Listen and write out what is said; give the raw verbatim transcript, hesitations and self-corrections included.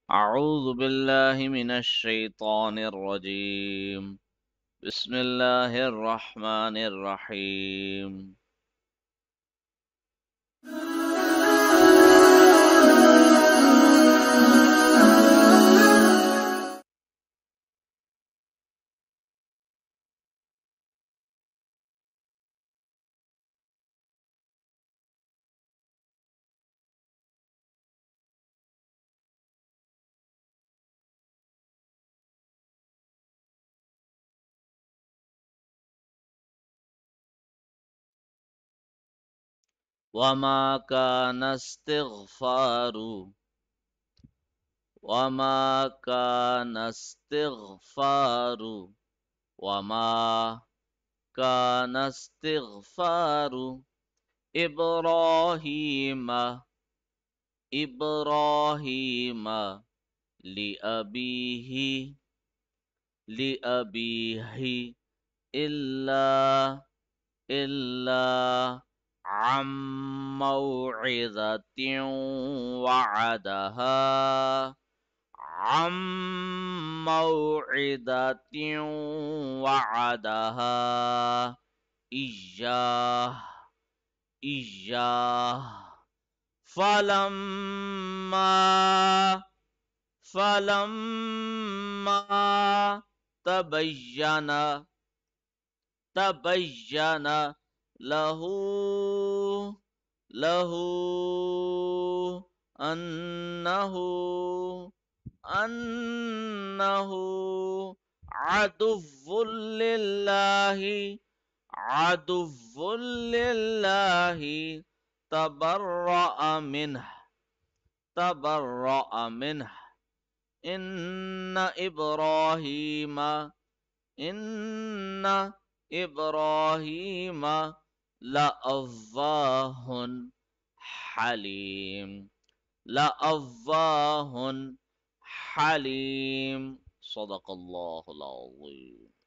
أعوذ بالله من الشيطان الرجيم بسم الله الرحمن الرحيم वमा कान इस्तिग़फ़ार वमा कान इस्तिग़फ़ार वमा कान इस्तिग़फ़ार इब्राहीम इब्राहीम लिअबीही लिअबीही इल्ला इल्ला अम मौइज़तिन वअदहा अम मौइज़तिन वअदहा इय्याह इय्याह फलम्मा फलम्मा तबय्यना तबय्यना लहू लहू अन्नहु अन्नहु अदुव्वुल लिल्लाहि अदुव्वुल लिल्लाहि तबर्रअ मिन्ह तबर्रअ मिन्ह इन्ना इब्राहीमा इन्ना इब्राहीम लअव्वाहुन हलीम लअव्वाहुन हलीम सदक़ल्लाहुल अज़ीम।